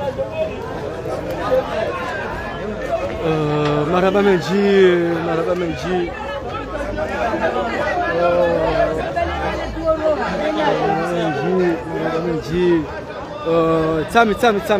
مرحبا منجي Tsami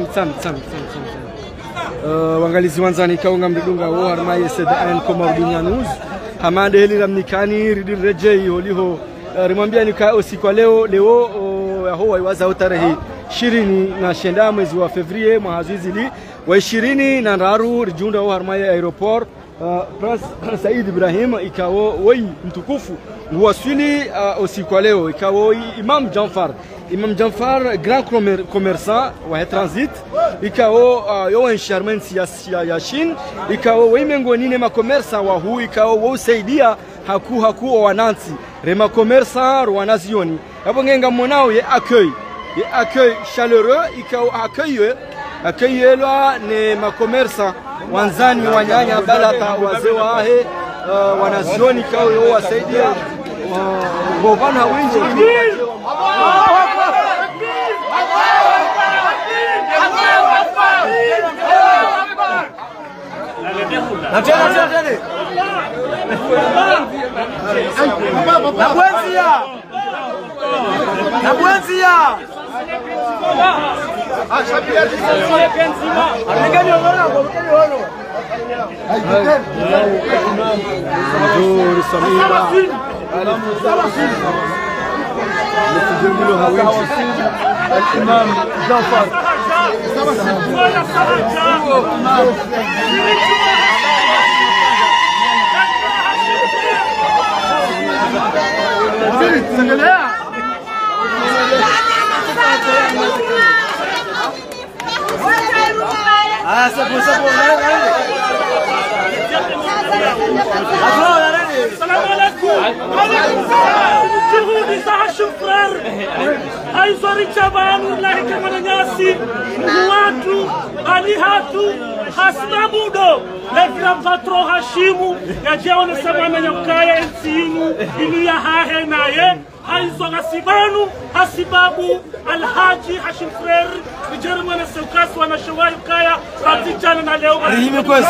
wangalizi wanzani kaunga mdunga wo harmaye SDN Komarudunya News hamande heli ramnikani ridin rejei holiho rimwambia nika usiku wa leo yaho waiwaza tarehe 20 na shenda mwezi wa Fevrier mwazizili wa 20 na ndaru rijunda wo harmaye aeroport Prince Said Ibrahim ikawo woi mtukufu waswili usiku wa leo ikawo Imam Janfar grand commerçant wa transit ikawo yo Sharman ya Shin ikawo wimengoni ne makomersa wa hu ikawo wo saidia haku wanansi rema commerçant rwanazioni abongenga monao ye accueil chaleureux ikawo accueillerwa ne makomersa wanzani wanyanya balata wazee wahe wanazioni ikawo yo wasaidia bobana winje الإمام جعفر السلام عليكم. شهودي صح شفرر هاي صاري شبان والله كمان ناسي واتو alihatu hasna budo lefram vatro hashimu ya jaona samana yakaya ensinu inu ya hahe naye aizo gasibanu hasibabu alhaji hashim frer bijermana saukas wana shawai kaya katijana na leo rihime kwes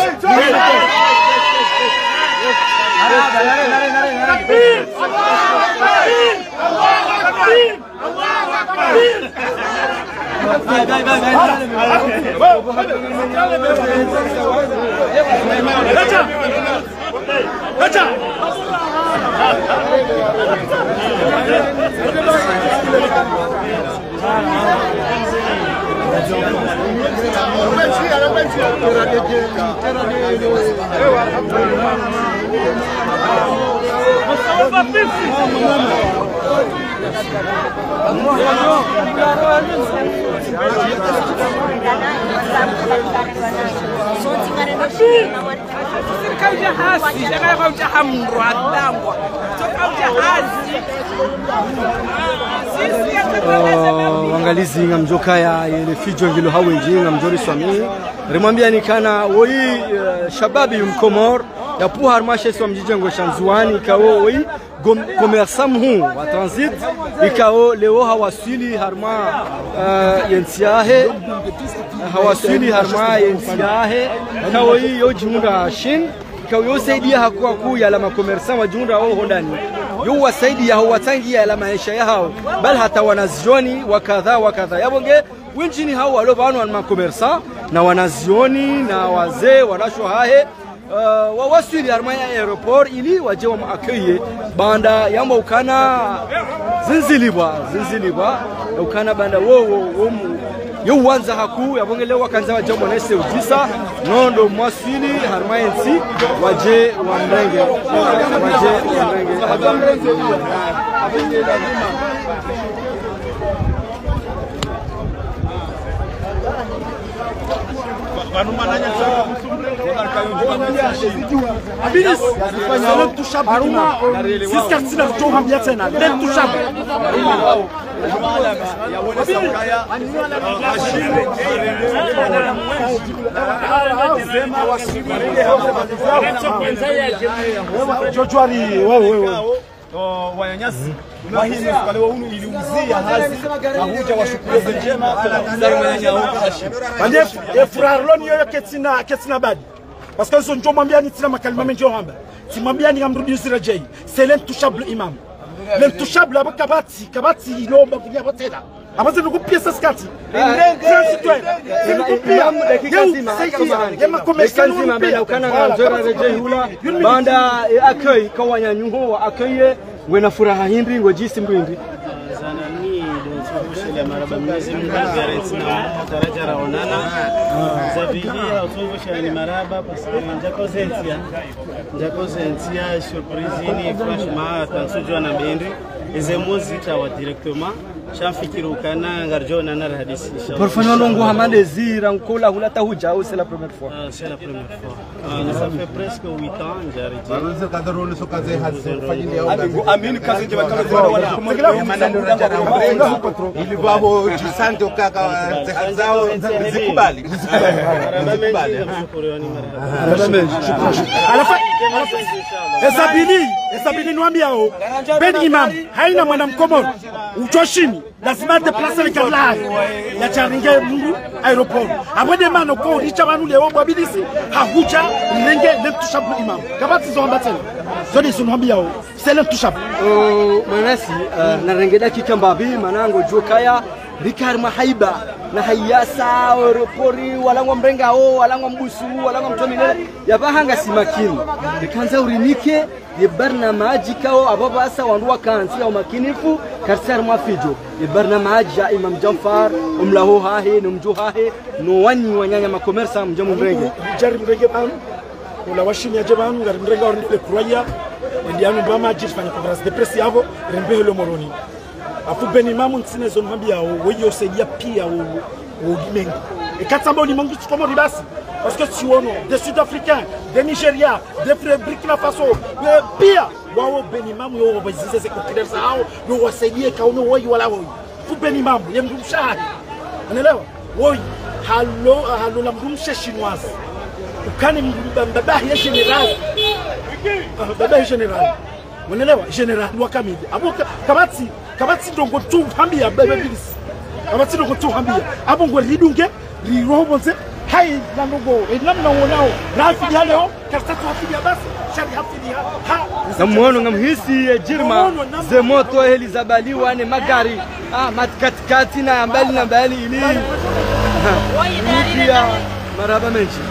wangalizi ngamjoka ya ile fijo ngilo hawenji ngamjori swami rimwambia nikana woi shababi mkomor ya puhar mashe mjijengo shanzuani ikawo woi commerçant wa transit ikawo leo hawasili harma yensiahe hawasili harma yensiahe ikawo yo junda shin ikawo yo saidia hakuwa kuu ya lama commerçant wa junda wao hodani yo wasaidia hawatangia la maisha yao bal hata wanazioni wakadha yabonge winjini hao walobano na commerçant na wanazioni na wazee wanasho hahe wawasili harma ya aeroport ili waje wa accueillir banda yamba ukana zinzilibwa ukana banda wo yo wanza haku yabonge leo wakanza waje monese ujisa nondo mwasili harma yensi waje wa mrenge Abilis, c'est l'intouchable. C'est ce qu'il a fait au Rambiatena, l'intouchable. wanyanyasi wahini kwa leo unu iliuzia hazi ahuja washukureze njema za manyanyasi bande furarloni yoyo ketsina badi parce que son njomambia ni tina makalima menjo hamba simambia ni amrudi Zirajei c'est l'intouchable imam l'intouchable kabati ilomba kunya botela amaze nukupia saskati banda akoi kawanya nyuho akoye wena furaha hindi ngo jisi mbindi zanani do maraba mnezi mgagareti na daraja raonana zavilia utovosha ni maraba parce que njako zentia surprise ni franchement tansujo na bendi ezemozi tawa directement shafikiru kana ngarjona na hadisi porfano longo hamande zira nkola hulata huja ou c'est la première fois c'est la première fois ça fait presque 8 ans j'arrête baruze kadarone so kaze hazi fanyili ya amini kazi je bakala wala maneno ili babo jisante ukaka zao zikubali alafa hesabili niambiao Ben Imam haina mwana mkomoro uchoshini lazima déplacer le cadre ya charinge mungu aéroport abode mano ko richa banu leo babilisi hahuja nenge l'intouchable imam kabati zo ambatela zodi sunambiao c'est l'intouchable manasi na rengeda kikambabi manango jokaya bikar mahaiba na hayasa oropori walangwa mrengao walangwa mbusu walangwa mtomine yabahanga simakini bikanza urinike yebarnamaji kao ababasa wanduwa kansi au makinifu karsar mafijo yebarnamaji ya Imam Jamfar umlaho hahe numjo hahe no wani wanyanya makomersa mjamu mrenge jari mrenge banu wala washini ya jabanu ngari mrenge ornile kuraya ndianu bama jifanya conference de presse yavo rembe lo moroni afu Ben Imam nsine zo mbia weyo seidia pia o dimengo et katamba ni mangi tukomo ribasi parce que si on des Sud-Africains des Nigeria des Burkina Faso pia wao Ben Imam yo bazize kokidera sao yo wasaidie kauno woi wala woi fu Ben Imam yemdumshahi unaelewa woi halo la mdumsha chinoise ukani mbaba ya general baba ya general unaelewa general wakamidi abuka kabati ndongo tu hambia baba bilisi kabati ndongo tu hambia abongo ridunge rirobonze hai nango namna wonao rafi leo kartatu hafi ya basi shari hafi ha namuono ngamhisi jirma ze moto Elizabali wane magari matkatkati na mbali ili pia maraba menchi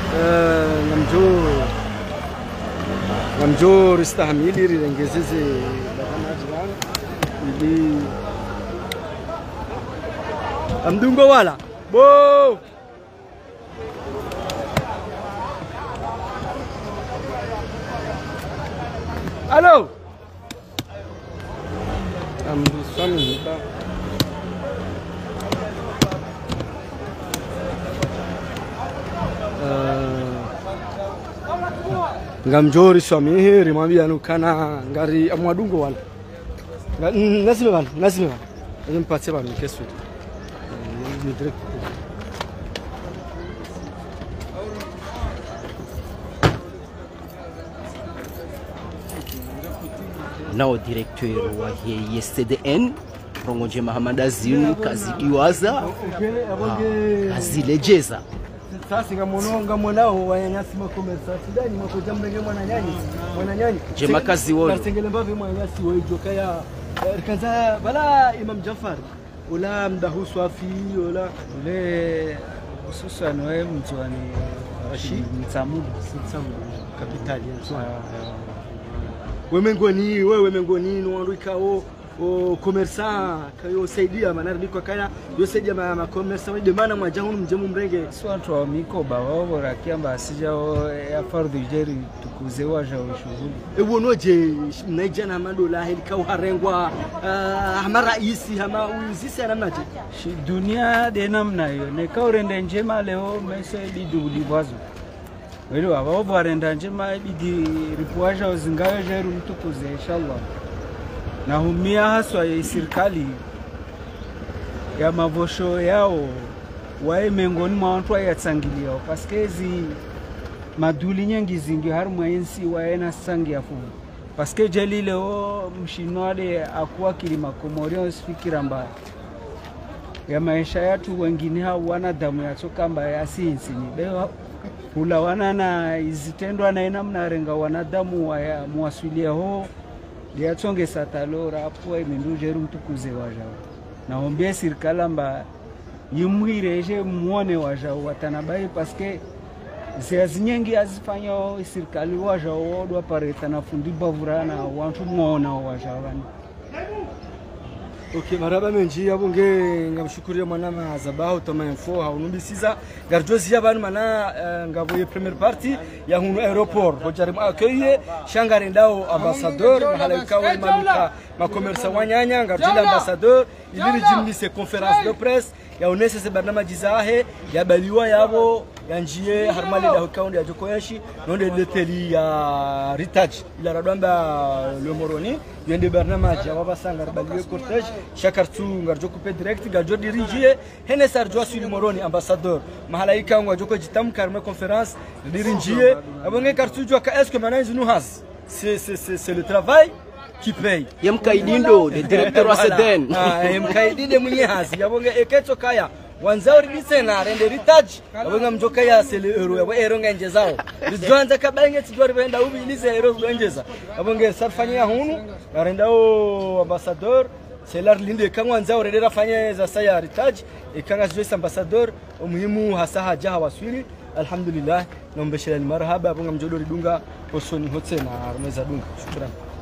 namjo ristahmili rirengezeze ili amdungo wala bo allo amdusami ba ngamjori swami rimwambia nukana ngari amwadungo wala nasime bana nimpatie bana kesho ni direct nao directeur wa YSTDN Rongoje Mahamad Azinu kazidiwaza azilejeza sasa ngamononga mwanao wanyanyasi makomersa sidani makoja mrenge mwananyani jema kazi wao karsengele mbavi mwanyasi wejokaya kaza bala Imam Jafar wala mdahu swafi wala ule hususan wewe mtwani Rashid Mtsamudu kapitali wewe mengoni nwanduikao o commerçant kayo saidia manariko kaya yo saidia ma commerçant de mana mwajahunu mjemu mrenge swatu wa mikoba wao rakiamba asijao ya fardhu jeri tukuzewa jao shughuli ewonoje naijana madola helikao harengwa hama raisi hama uzisi namnaje shi dunia de namna hiyo ne kaurende njema leo mese biduli bwazo wale wao warenda njema bidi ripuaja uzingayo jeru mtukuze inshallah na humia haswa ya serikali ya mavosho yao wae mengoni mwa watu yatsangilia paske zi maduli nyengi zingi harumwa yensi wae na sangi afu paske jeli leo mshinwale akuwa kilima Komorion fikira mbaya ya maisha yatu wengine hao wanadamu yatoka mbaya asinsini leo hula wanana izitendwa na ina mnarenga wanadamu wa muwasilia ho liatonge satalora hapo imendujeru mtukuze wajao naombea serikali mba yimwireje muone wajao watanabai paske ziazi nyingi azifanya serikali wajao wadwa pareta na fundi bavurana wantu muona wajao. Okay, maraba menji abunge ngamshukuria mwana mazabaho toma info haunubisiza garjozi yabanu mana ngavoye première partie ya hunu aéroport hojarim accueillir shangarendao ambassadeur mahalikawe maluka ma commerce wanyanya ngarjila ambassadeur iliri jimni se conférence de presse ya unese se barnama jizahe ya baliwa yabo yanjie harmali da account ya jokoyashi nonde leteli ya retouch ila radwamba le moroni yende barnama jawaba sanga baliwe cortège shakartu ngarjo coupe direct ngarjo dirigie hene sarjo suli moroni ambassadeur mahalaika ngajoko jitam karme conférence dirigie abonge kartu jo ka est-ce que manage nous has c'est le travail qui paye yamkaidindo le directeur wa SDN yamkaidide mwenye hazi yabonge eketo kaya wanzauri disena rende retouch abonga mjoka ya sele euro ya euro nganje zao rizwanza kabange tijori benda ubi ilise euro nganje abonge sarfanya hunu renda o ambassadeur selar linde kangwa nzao renda fanya za saya retouch ikanga zwe ambassadeur umuhimu hasa haja waswili alhamdulillah nombeshela marhaba abonga mjodo ridunga osoni hotse na rumeza dunga shukran.